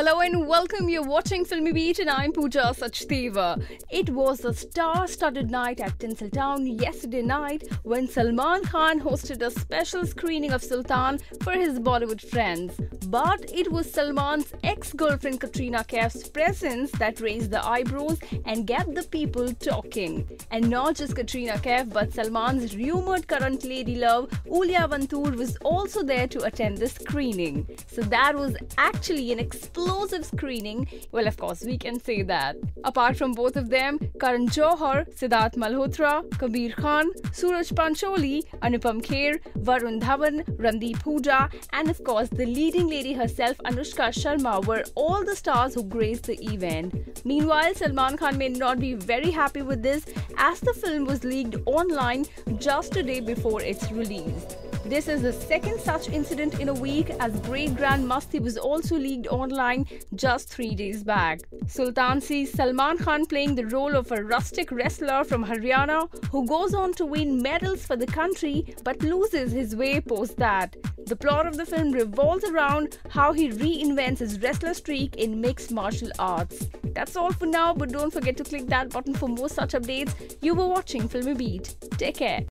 Hello and welcome. You're watching Filmy Beat and I'm Pooja Sachdeva. It was a star-studded night at Tinseltown yesterday night when Salman Khan hosted a special screening of Sultan for his Bollywood friends. But it was Salman's ex-girlfriend Katrina Kaif's presence that raised the eyebrows and got the people talking. And not just Katrina Kaif, but Salman's rumored current lady love, Ulya Vantur, was also there to attend the screening. So that was actually an explosive screening. Well, of course, we can say that. Apart from both of them, Karan Johar, Siddharth Malhotra, Kabir Khan, Suraj Pancholi, Anupam Kher, Varun Dhawan, Randeep Hooda, and of course the leading lady herself, Anushka Sharma, were all the stars who graced the event. Meanwhile, Salman Khan may not be very happy with this, as the film was leaked online just a day before its release. This is the second such incident in a week, as Great Grand Masti was also leaked online just 3 days back. Sultan sees Salman Khan playing the role of a rustic wrestler from Haryana who goes on to win medals for the country but loses his way post that. The plot of the film revolves around how he reinvents his wrestler streak in mixed martial arts. That's all for now, but don't forget to click that button for more such updates. You were watching Filmy Beat. Take care.